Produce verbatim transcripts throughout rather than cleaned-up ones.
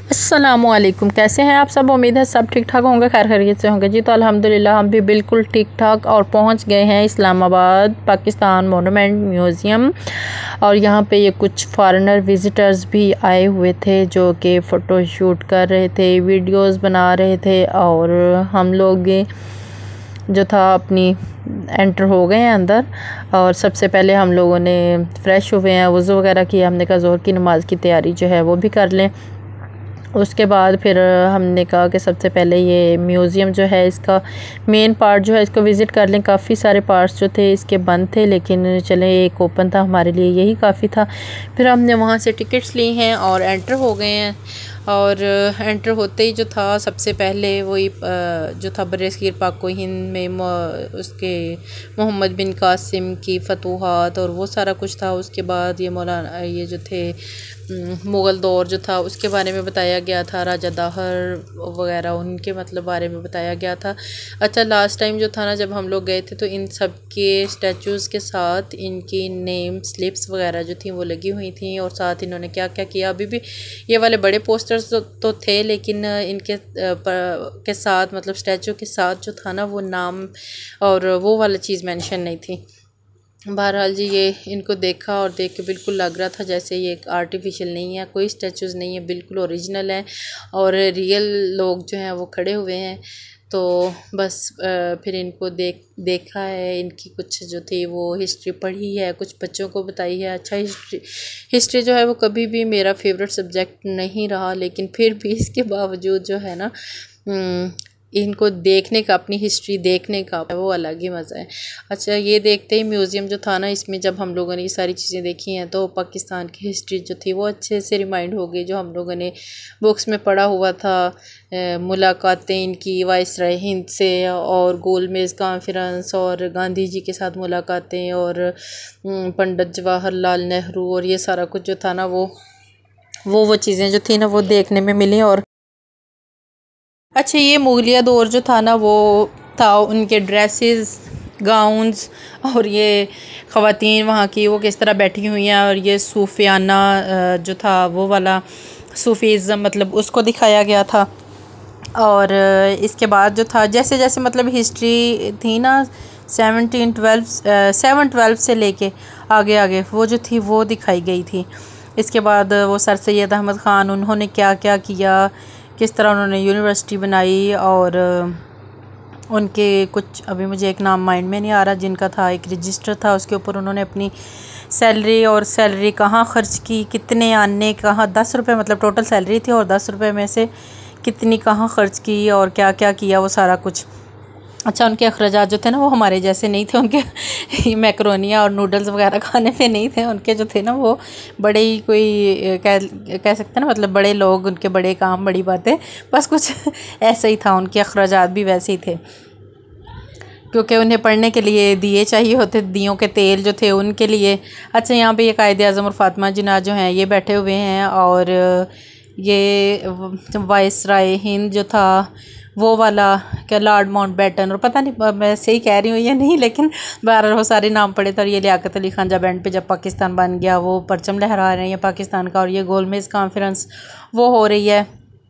अस्सलामुअलैकुम, कैसे हैं आप सब। उम्मीद है सब ठीक ठाक होंगे, खैर खैरियत से होंगे जी। तो अल्हम्दुलिल्लाह हम भी बिल्कुल ठीक ठाक और पहुंच गए हैं इस्लामाबाद पाकिस्तान मोनूमेंट म्यूज़ियम। और यहाँ पे ये कुछ फॉरेनर विज़िटर्स भी आए हुए थे जो कि फ़ोटो शूट कर रहे थे, वीडियोस बना रहे थे। और हम लोग जो था अपनी एंटर हो गए हैं अंदर। और सबसे पहले हम लोगों ने फ़्रेश हुए हैं, वज़ू वगैरह किया। हमने कहा ज़ोहर की नमाज़ की तैयारी जो है वो भी कर लें। उसके बाद फिर हमने कहा कि सबसे पहले ये म्यूज़ियम जो है इसका मेन पार्ट जो है इसको विज़िट कर लें। काफ़ी सारे पार्ट्स जो थे इसके बंद थे, लेकिन चलें एक ओपन था, हमारे लिए यही काफ़ी था। फिर हमने वहाँ से टिकट्स ली हैं और एंटर हो गए हैं। और एंटर होते ही जो था सबसे पहले वही जो था बरसगीर पाक हिंद में उसके मोहम्मद बिन कासिम की फतूहात और वो सारा कुछ था। उसके बाद ये मौलाना ये जो थे मुग़ल दौर जो था उसके बारे में बताया गया था, राजा दाहर वगैरह उनके मतलब बारे में बताया गया था। अच्छा, लास्ट टाइम जो था ना जब हम लोग गए थे तो इन सब के स्टैचूज़ के साथ इनकी नेम स्लिप्स वगैरह जो थी वो लगी हुई थी। और साथ इन्होंने क्या क्या किया, अभी भी ये वाले बड़े पोस्टर्स तो, तो थे, लेकिन इनके पर, के साथ मतलब स्टैचू के साथ जो था ना वो नाम और वो वाला चीज़ मेंशन नहीं थी। बहरहाल जी ये इनको देखा और देख के बिल्कुल लग रहा था जैसे ये आर्टिफिशियल नहीं है, कोई स्टैचूज़ नहीं है, बिल्कुल ओरिजिनल है और रियल लोग जो हैं वो खड़े हुए हैं। तो बस फिर इनको देख देखा है, इनकी कुछ जो थी वो हिस्ट्री पढ़ी है, कुछ बच्चों को बताई है। अच्छा, हिस्ट्री हिस्ट्री जो है वो कभी भी मेरा फेवरेट सब्जेक्ट नहीं रहा, लेकिन फिर भी इसके बावजूद जो है ना इनको देखने का, अपनी हिस्ट्री देखने का वो अलग ही मज़ा है। अच्छा, ये देखते ही म्यूज़ियम जो था ना इसमें जब हम लोगों ने ये सारी चीज़ें देखी हैं तो पाकिस्तान की हिस्ट्री जो थी वो अच्छे से रिमाइंड हो गई, जो हम लोगों ने बुक्स में पढ़ा हुआ था। मुलाकातें इनकी वाइसराय हिंद से और गोलमेज़ कॉन्फ्रेंस और गांधी जी के साथ मुलाकातें और पंडित जवाहरलाल नेहरू और ये सारा कुछ जो था ना वो वो वो चीज़ें जो थी ना वो देखने में मिली। और अच्छा, ये मुगलिया दौर जो था ना वो था, उनके ड्रेसेस, गाउन्स और ये ख़वातीन वहाँ की वो किस तरह बैठी हुई हैं। और ये सूफियाना जो था वो वाला सूफीज़म मतलब उसको दिखाया गया था। और इसके बाद जो था जैसे जैसे मतलब हिस्ट्री थी ना सेवनटीन ट्वेल्व सेवन ट्वेल्व से लेके आगे आगे वो जो थी वो दिखाई गई थी। इसके बाद वो सर सैयद अहमद ख़ान उन्होंने क्या क्या किया, किस तरह उन्होंने यूनिवर्सिटी बनाई। और उनके कुछ अभी मुझे एक नाम माइंड में नहीं आ रहा, जिनका था एक रजिस्टर था उसके ऊपर उन्होंने अपनी सैलरी और सैलरी कहाँ ख़र्च की, कितने आने कहाँ, दस रुपये मतलब टोटल सैलरी थी और दस रुपये में से कितनी कहाँ ख़र्च की और क्या क्या किया वो सारा कुछ। अच्छा, उनके अखराजात जो थे ना वो हमारे जैसे नहीं थे, उनके मैक्रोनिया और नूडल्स वगैरह खाने पे नहीं थे। उनके जो थे ना वो बड़े ही कोई कह कह सकते हैं ना मतलब बड़े लोग, उनके बड़े काम बड़ी बातें, बस कुछ ऐसा ही था। उनके अखराजात भी वैसे ही थे क्योंकि उन्हें पढ़ने के लिए दिए चाहिए होते, दियों के तेल जो थे उनके लिए। अच्छा, यहाँ पे ये कायदे आज़म और फातिमा जिन्ना जो हैं ये बैठे हुए हैं। और ये वाइसराय हिंद जो था वो वाला क्या लॉर्ड माउंटबेटन, और पता नहीं मैं सही कह रही हूँ या नहीं, लेकिन बहरहाल वो सारे नाम पड़े थे। और ये लियाकत अली खान जब एंड पे जब पाकिस्तान बन गया वो परचम लहरा रहे हैं पाकिस्तान का। और ये गोलमेज़ कॉन्फ्रेंस वो हो रही है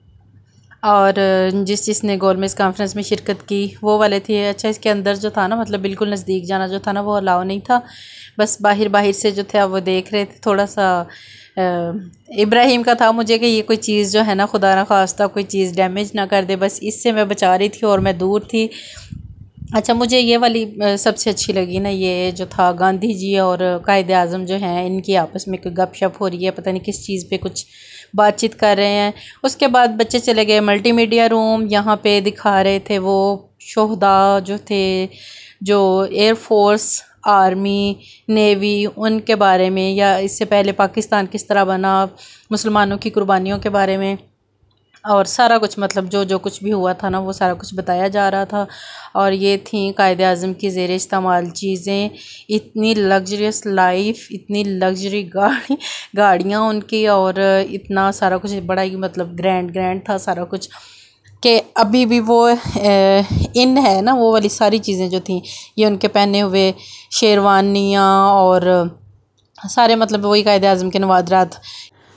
और जिस जिसने गोलमेज़ कॉन्फ्रेंस में शिरकत की वो वाले थे। अच्छा, इसके अंदर जो था ना मतलब बिल्कुल नज़दीक जाना जो था ना वो अलाउ नहीं था, बस बाहर बाहर से जो थे वो देख रहे थे। थोड़ा सा इब्राहिम का था मुझे कि ये कोई चीज़ जो है ना खुदा ना खास्ता कोई चीज़ डैमेज ना कर दे, बस इससे मैं बचा रही थी और मैं दूर थी। अच्छा, मुझे ये वाली सबसे अच्छी लगी ना, ये जो था गांधी जी और कायदे आज़म जो हैं इनकी आपस में कोई गपशप हो रही है, पता नहीं किस चीज़ पे कुछ बातचीत कर रहे हैं। उसके बाद बच्चे चले गए मल्टीमीडिया रूम, यहाँ पे दिखा रहे थे वो शोहदा जो थे, जो एयरफोर्स, आर्मी, नेवी, उनके बारे में, या इससे पहले पाकिस्तान किस तरह बना, मुसलमानों की कुर्बानियों के बारे में और सारा कुछ मतलब जो जो कुछ भी हुआ था ना वो सारा कुछ बताया जा रहा था। और ये थी कायदे आज़म की ज़ेर इस्तेमाल चीज़ें, इतनी लग्जरियस लाइफ, इतनी लग्जरी गाड़ी गाड़ियाँ उनकी और इतना सारा कुछ बड़ा ही मतलब ग्रैंड ग्रैंड था सारा कुछ कि अभी भी वो इन है ना वो वाली सारी चीज़ें जो थी, ये उनके पहने हुए शेरवानियाँ और सारे मतलब वही कायदे आज़म के नवादरात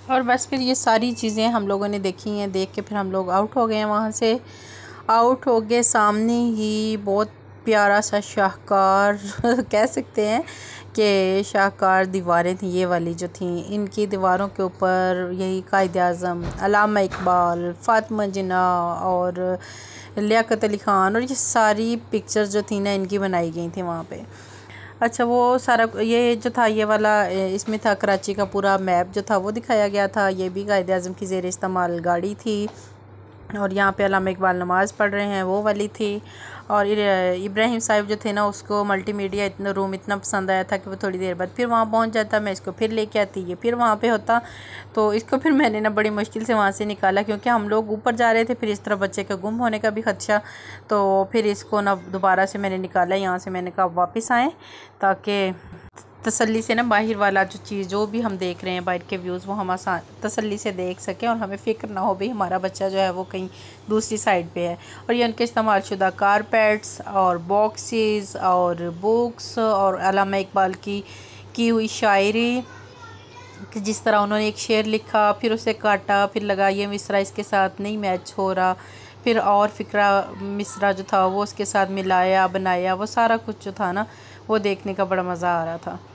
और बस फिर ये सारी चीज़ें हम लोगों ने देखी हैं। देख के फिर हम लोग आउट हो गए हैं वहाँ से। आउट हो गए, सामने ही बहुत प्यारा सा शाहकार कह सकते हैं कि शाहकार दीवारें थी ये वाली जो थी। इनकी दीवारों के ऊपर यही कायद आज़म, अल्लामा इकबाल, फ़ातिमा जिन्ना और लियाकत अली ख़ान और ये सारी पिक्चर्स जो थी ना इनकी बनाई गई थी वहाँ पे। अच्छा, वो सारा ये जो था ये वाला इसमें था कराची का पूरा मैप जो था वो दिखाया गया था। ये भी कायद आज़म की ज़ेर इस्तेमाल गाड़ी थी। और यहाँ पे अल्लामा इकबाल नमाज़ पढ़ रहे हैं वो वाली थी। और इब्राहिम साहिब जो थे ना उसको मल्टीमीडिया इतना रूम इतना पसंद आया था कि वो थोड़ी देर बाद फिर वहाँ पहुँच जाता। मैं इसको फिर लेके आती, ये फिर वहाँ पे होता। तो इसको फिर मैंने ना बड़ी मुश्किल से वहाँ से निकाला क्योंकि हम लोग ऊपर जा रहे थे। फिर इस तरह बच्चे के गुम होने का भी खदशा, तो फिर इसको ना दोबारा से मैंने निकाला यहाँ से। मैंने कहा वापस आएँ ताकि तसल्ली से ना बाहर वाला जो चीज़ जो भी हम देख रहे हैं बाहर के व्यूज़ वो हम आसान तसल्ली से देख सकें और हमें फ़िक्र ना हो भाई हमारा बच्चा जो है वो कहीं दूसरी साइड पे है। और ये उनके इस्तेमाल शुदा कारपेट्स और बॉक्सेस और बुक्स और अल्लामा इकबाल की की हुई शायरी कि जिस तरह उन्होंने एक शेर लिखा, फिर उसे काटा, फिर लगा ये मिसरा इसके साथ नहीं मैच हो रहा, फिर और फिक्रा मिसरा जो था वो उसके साथ मिलाया बनाया, वो सारा कुछ जो था ना वो देखने का बड़ा मज़ा आ रहा था।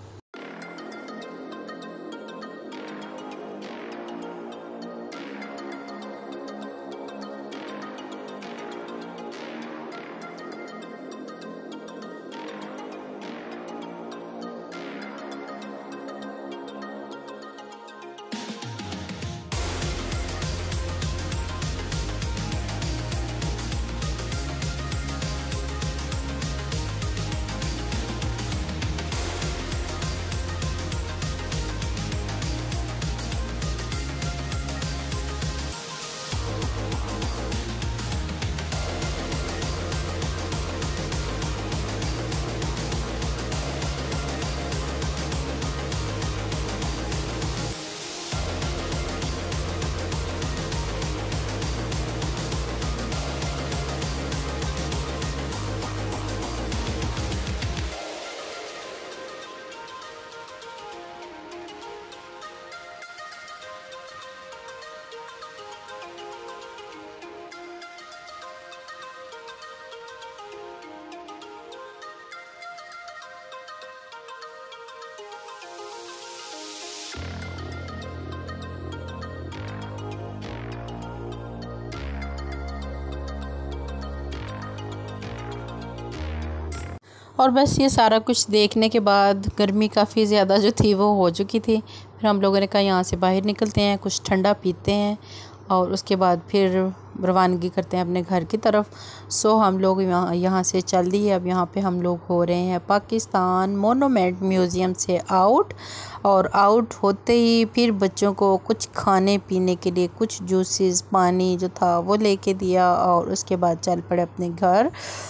और बस ये सारा कुछ देखने के बाद गर्मी काफ़ी ज़्यादा जो थी वो हो चुकी थी। फिर हम लोगों ने कहा यहाँ से बाहर निकलते हैं, कुछ ठंडा पीते हैं और उसके बाद फिर रवानगी करते हैं अपने घर की तरफ। सो हम लोग यहाँ यहाँ से चल दिए। अब यहाँ पे हम लोग हो रहे हैं पाकिस्तान मोनूमेंट म्यूज़ियम से आउट। और आउट होते ही फिर बच्चों को कुछ खाने पीने के लिए कुछ जूसेस पानी जो था वो लेके दिया और उसके बाद चल पड़े अपने घर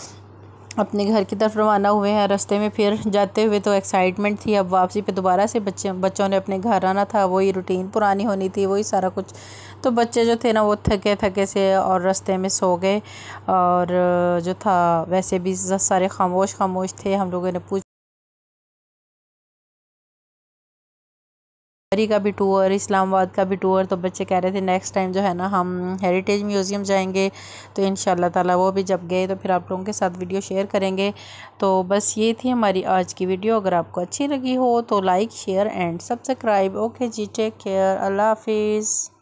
अपने घर की तरफ रवाना हुए हैं। रास्ते में फिर जाते हुए तो एक्साइटमेंट थी, अब वापसी पे दोबारा से बच्चे बच्चों ने अपने घर आना था, वही रूटीन पुरानी होनी थी, वही सारा कुछ। तो बच्चे जो थे ना वो थके थके से और रास्ते में सो गए। और जो था वैसे भी सारे खामोश खामोश थे। हम लोगों ने पूछ का भी टूर, इस्लामाबाद का भी टूर, तो बच्चे कह रहे थे नेक्स्ट टाइम जो है ना हम हेरिटेज म्यूज़ियम जाएंगे। तो इंशाल्लाह ताला वो भी जब गए तो फिर आप लोगों के साथ वीडियो शेयर करेंगे। तो बस ये थी हमारी आज की वीडियो। अगर आपको अच्छी लगी हो तो like share and subscribe. Okay ji, take care, अल्लाह हाफिज़।